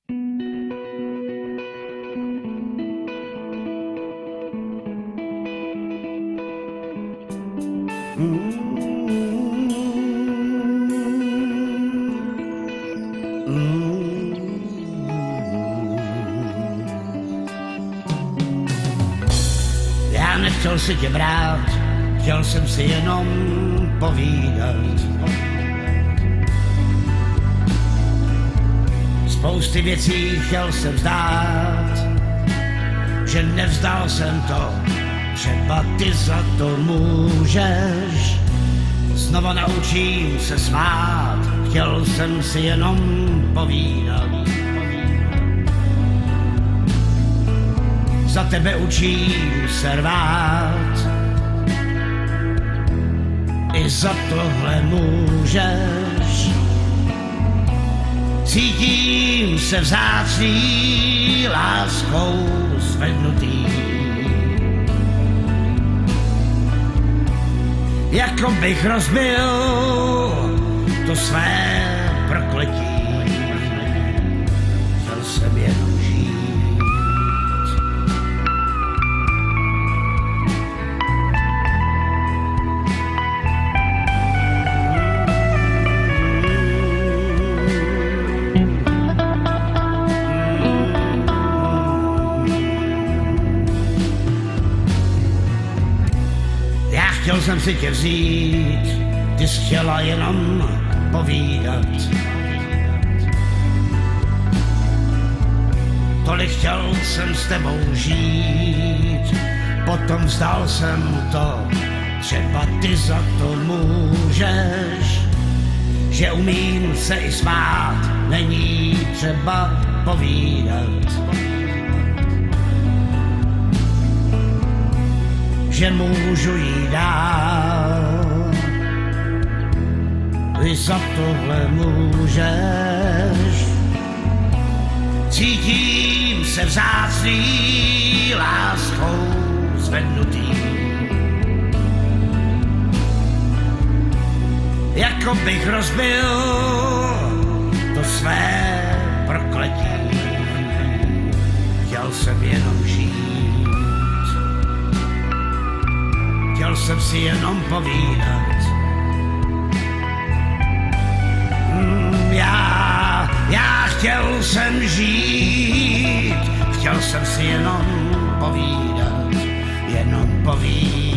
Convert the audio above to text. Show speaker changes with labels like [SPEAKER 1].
[SPEAKER 1] Já nechtěl si tě brát, chtěl jsem si jenom povídat. Spousty věcí chtěl jsem vzdát, že nevzdal jsem to, třeba ty za to můžeš. Znova naučím se smát, chtěl jsem si jenom povídat. Za tebe učím se rvát, i za tohle můžeš. Cítím se vzácný, láskou zvednutý. Jako bych rozbil to své prokletí. Chtěl jsem jenom žít. Chtěl jsem si tě vzít, ty jsi chtěla jenom povídat. Tolik chtěl jsem s tebou žít, potom vzdal jsem to, třeba ty za to můžeš. Že umím se i smát, není třeba povídat. Že můžu jít dál, i za tohle můžeš. Cítím se vzácný, láskou zvednutý. Jako bych rozbil to své prokletí. Chtěl jsem jenom žít. Chtěl jsem si jenom povídat. Já chtěl jsem žít, chtěl jsem si jenom povídat, jenom povídat.